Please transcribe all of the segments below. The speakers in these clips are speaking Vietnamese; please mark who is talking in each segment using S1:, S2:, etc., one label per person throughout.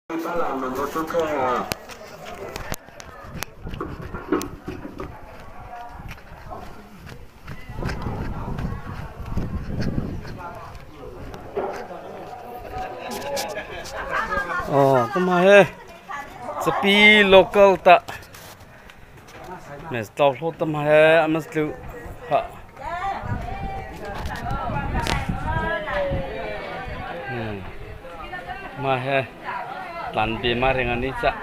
S1: ta làm mình có chút à.
S2: Tụi mày sepi local ta mày tao lo tụi mày ăn mày ha mày lan bi mà dengan ni sa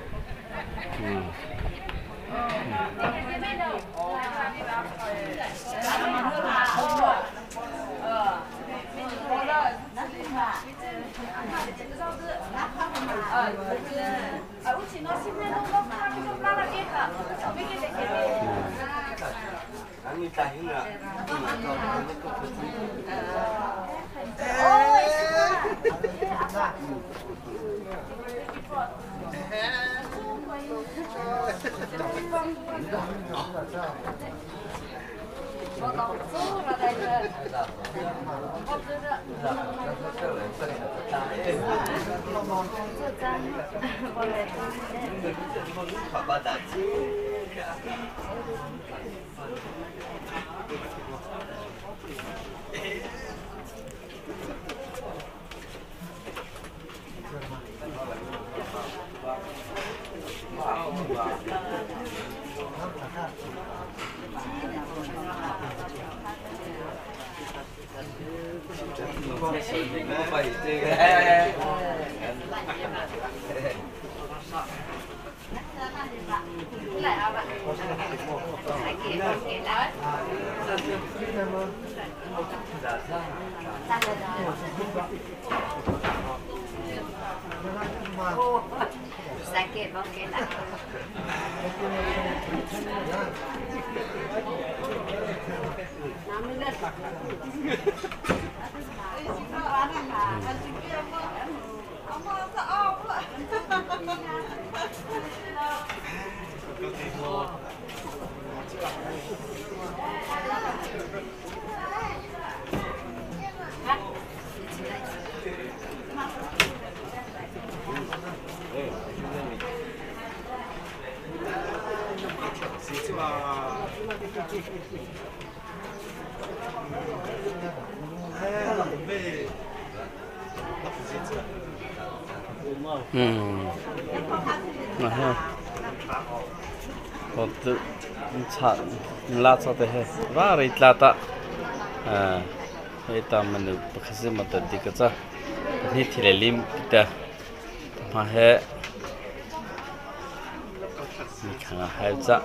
S2: Waktu cat melat satu he, var itlata, kita menu bekerja mata di kerja, ini tidak lim kita, mah ni kena halja,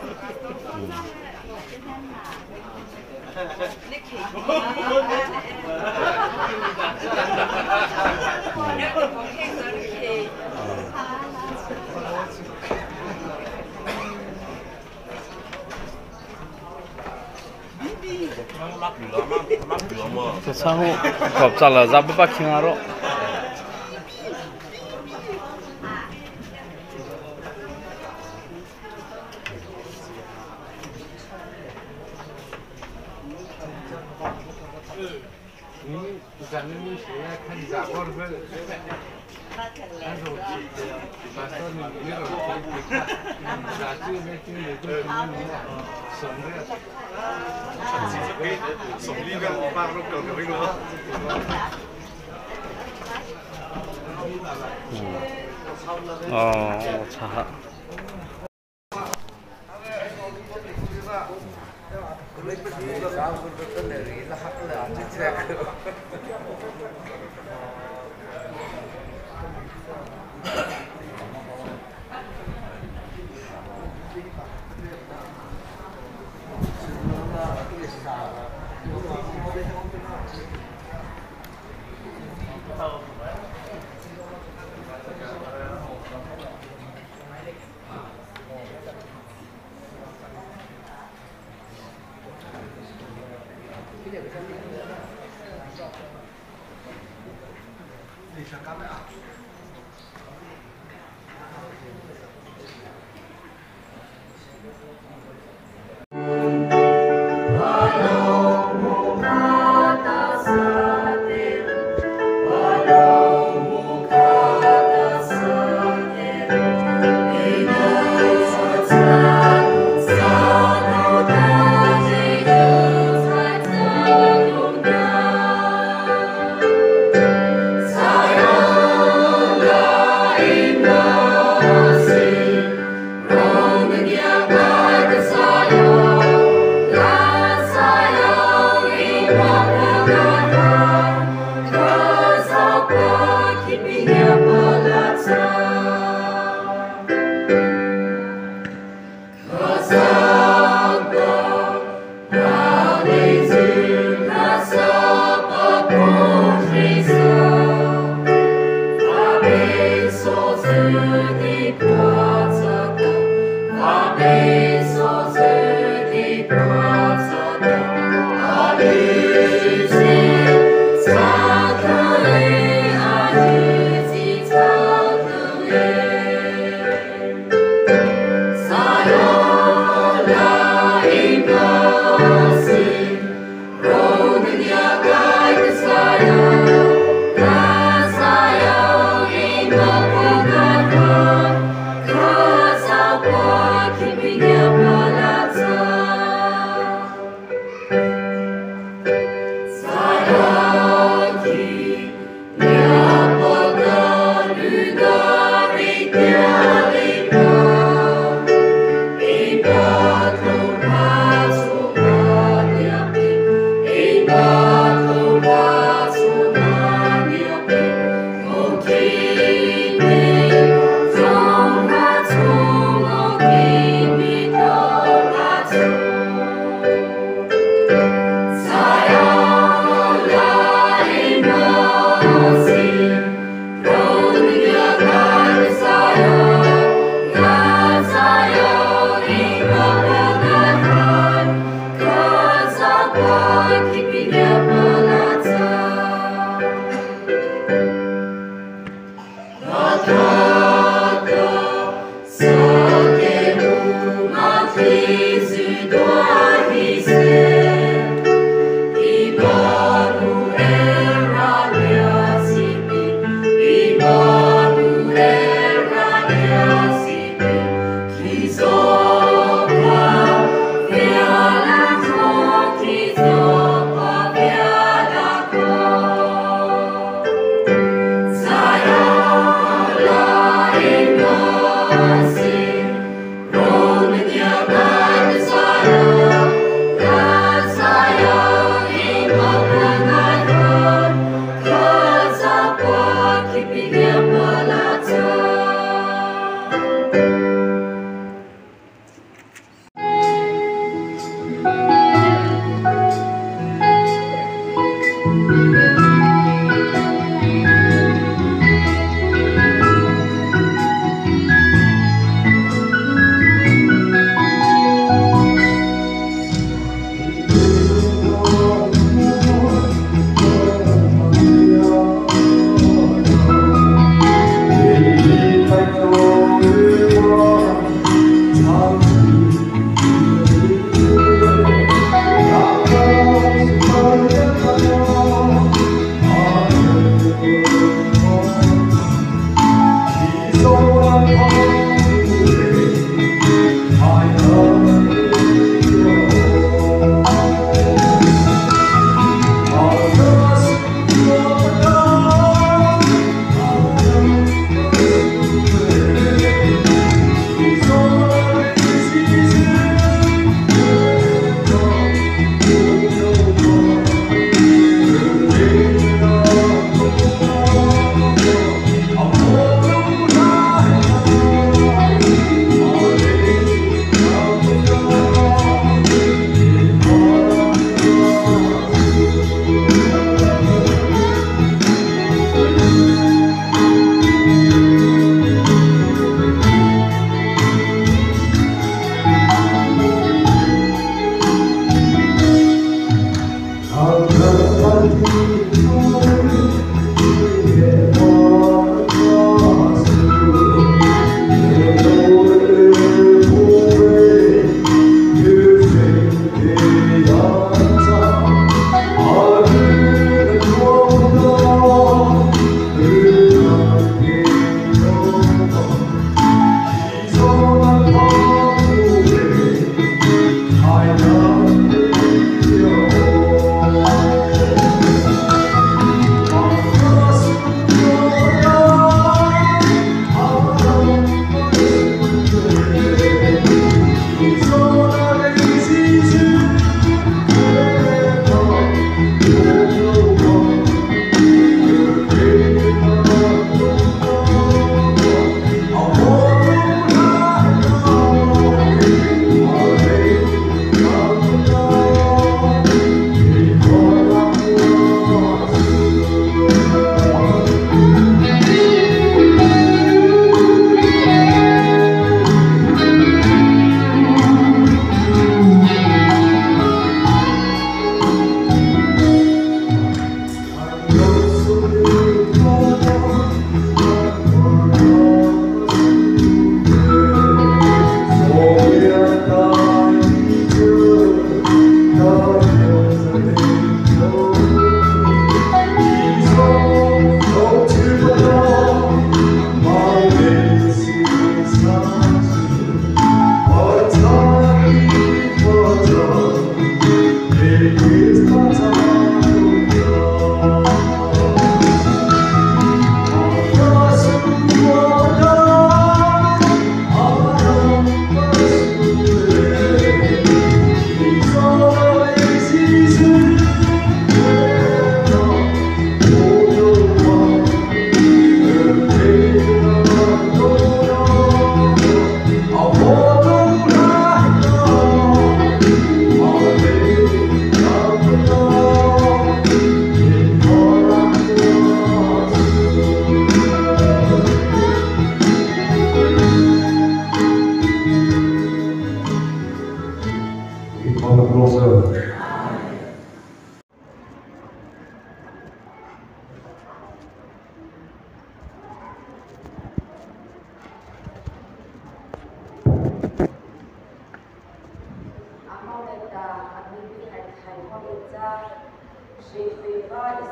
S2: Sesahu kop cala zabu pakai ngaro. 차.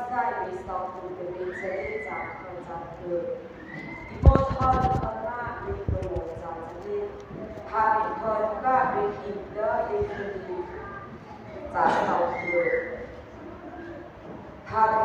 S3: sai bị sọc từ từ bị sẽ điจากคนจากคือที่โมทอดคนหน้ามีประโยชน์จากที่ทางคนก็มีกินเยอะดีดีจากเราคือทาง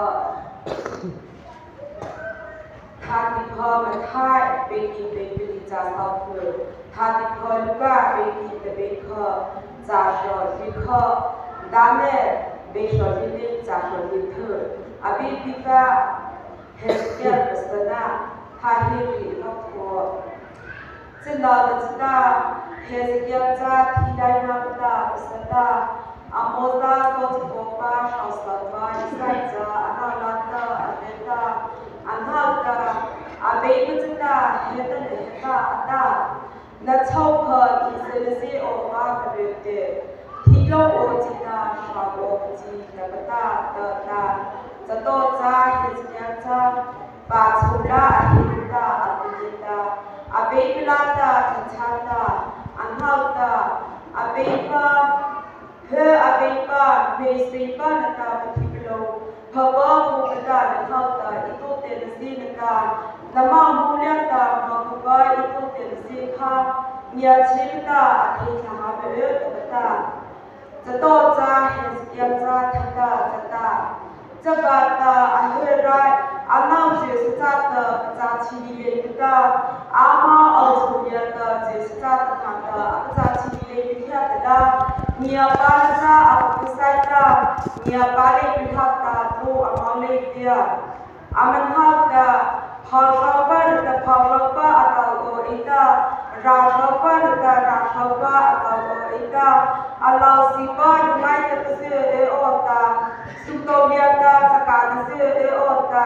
S3: พอมันท้ายเป็นกินเป็นผลิตจากเราคือทางพอลูกก็เป็นกินเป็นพอจากเราที่พอดาเมBeșorile țașorile thă, abitica hestia păstăna, hahiri hapko. Ținda ținda hestia ța tidai napta păstăta, amoza tot popa șaustava, isaița, analata, aneta, analta, abei ținda hetan heta ata, nățau pă isălăzi o vacăที่โลกโอจิตาชาวโอจิตาตาเตตาจะโตจ้าเฮจิยาจ้าปาชุลาอหิตาอภิตาอเบกลาตาทัชาตาอันหาตาอเบปาเฮอเบปาเมสีปานตาปฏิปโลภาวะภูกตาอันหาตาอิโตเตนสีนกานมามูลตาภาวะอิโตเตนสีข้ามีอาชีพตาอธิษฐานเบลตตาจะโตจ้าเห็นยังจ้าทักกาจะตาจะบาตาอันเฮรายอันน่าเจสจัตตาจ้าชีวิเลนตาอามาอัลสุยตาเจสจัตตาตาจ้าชีวิเลนที่อัตตาเนียปาลจ้าอัปไซตาเนียปาเลปิทัตตาโตอามาเลเดียอามันฮัตตาพอชาวบ้านแต่พอชาวบ้านอัตตาโออิตาราชาวบ้านแต่ราชาวบ้านอัตตาโออิตาAllah sipan mai terkese ota sutobiata sakadase ota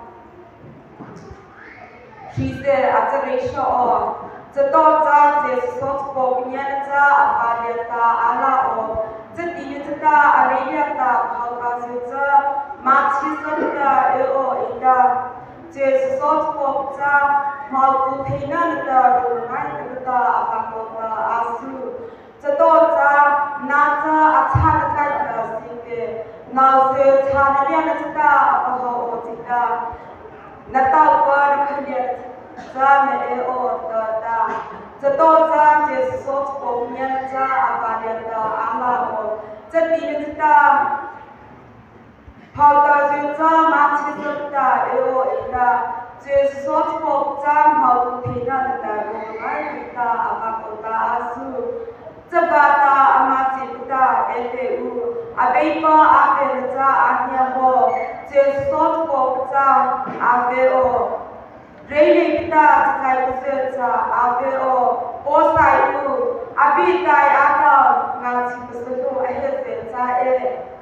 S3: shise acharesho chato cha je sot poknya cha apaliata ala o chati chata areyata phauka sucha machi sota o ida je sot pok cha malku theina ta ro mai ta apakota asuจะโตจ้านาจ้าอาชาติใกล้กับสิ่งเดียนาเสียชาเนียนจิตาอภโอจิตานาตาวาริคเนียจ้าเมโอตตาจะโตจ้าเจสโซสปงเนียจ้าอาบาเลียตาอาลาโอจะดีจิตาพอตาจิจ้ามาชิสตาโออิตาเจสโซสปงจ้ามาอุทินาตาโอไอตาอาบาโตตาอาสูจะบาตาอามาจิตาเอเตอูอาเบปาอาเฟนจ้าอาเนียโฮเจสโซตโกจ้าอาเวโอเรลิปิตาจะไคกุเซจ้าอาเวโอโอไซอูอาบิตายอาตางานจิตสตุเอเฮเซจ้าเอ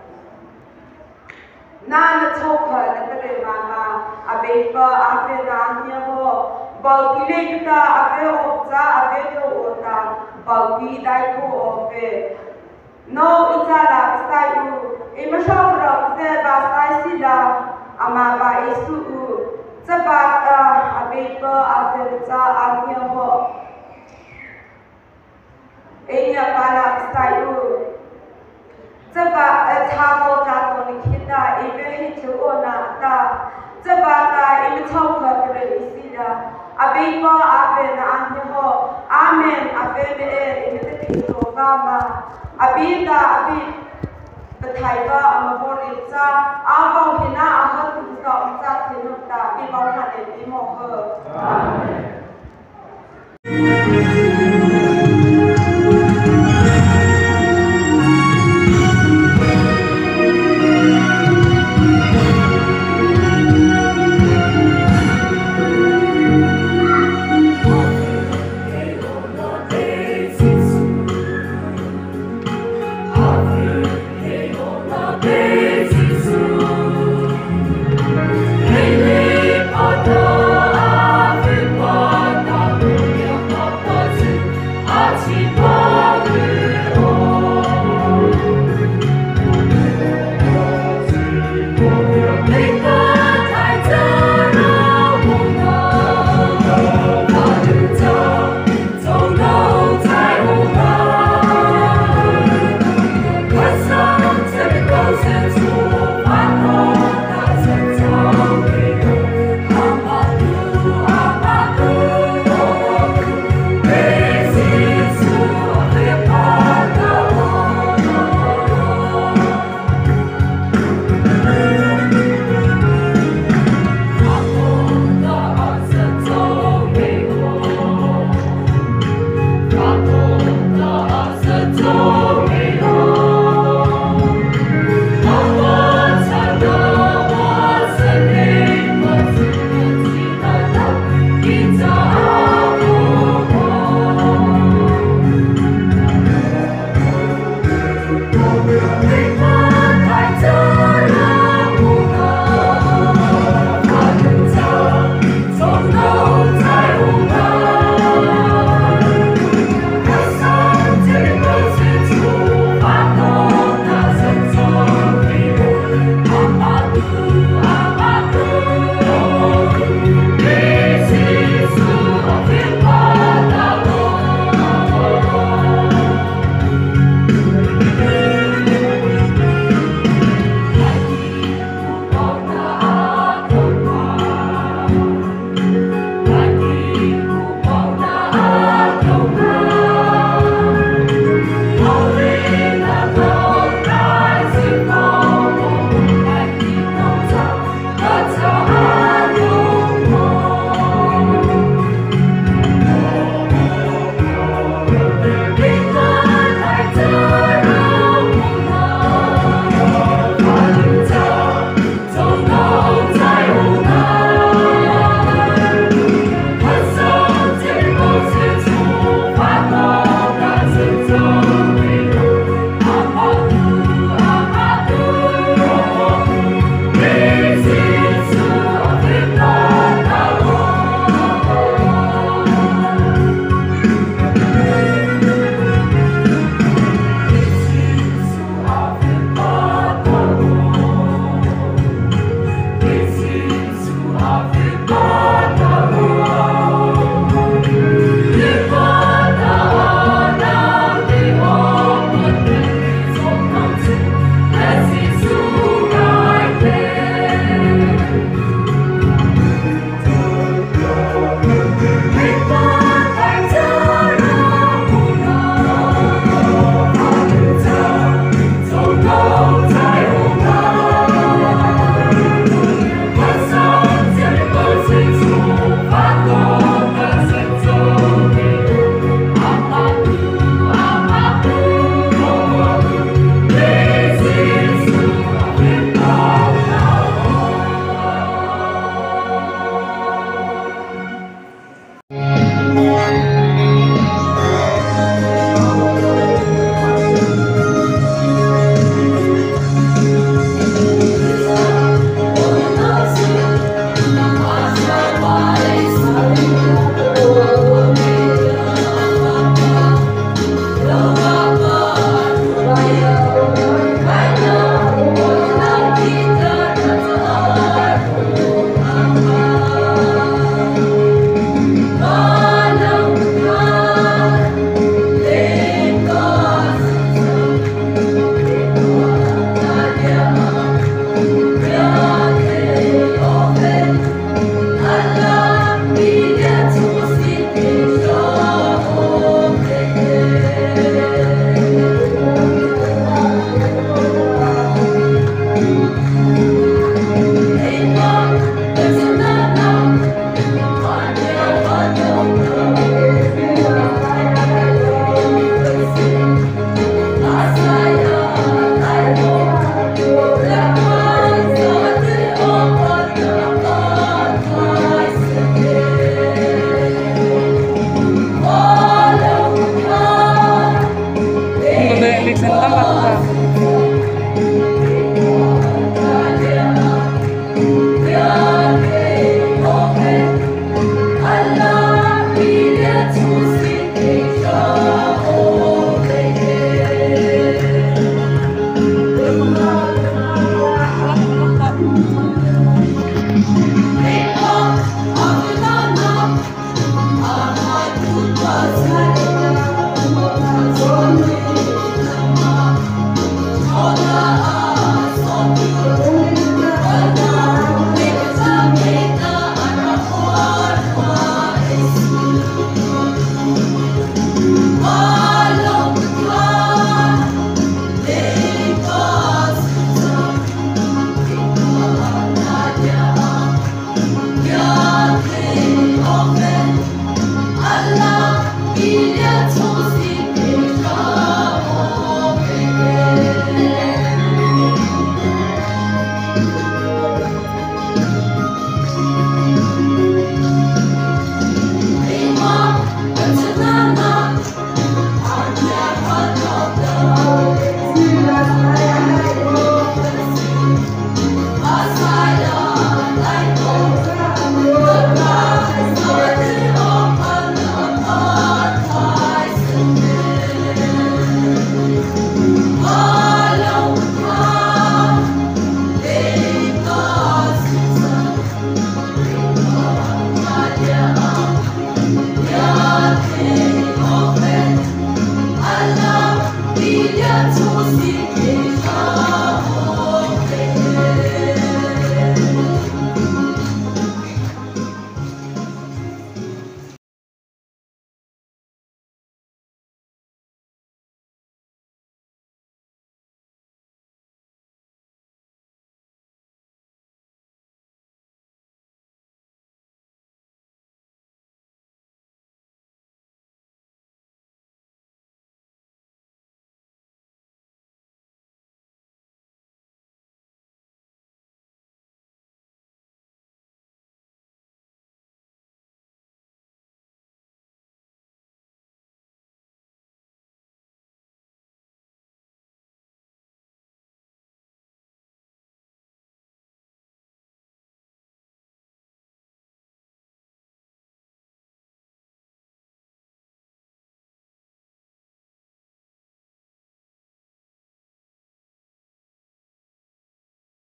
S3: นาณโชคเนตเรมามาอาเบปาอาเฟนอาเนียโฮBagi kita abe opza abe to ota bagi dai ko obe no itala sai u imashawra se ba sai sila ama ba isu u sabata abe pa abe za anya ho enya pala sai u saba tha ho ta to ni khita ibe hi chu ona ta sabata imachawra pre isila Abipa abe na anho amen abe me imite tito gama abita abi betaiba amabor itza aba hina ahat kusta itza tinuta bi bawha de bi mo ho amen
S4: Hey,
S3: Masari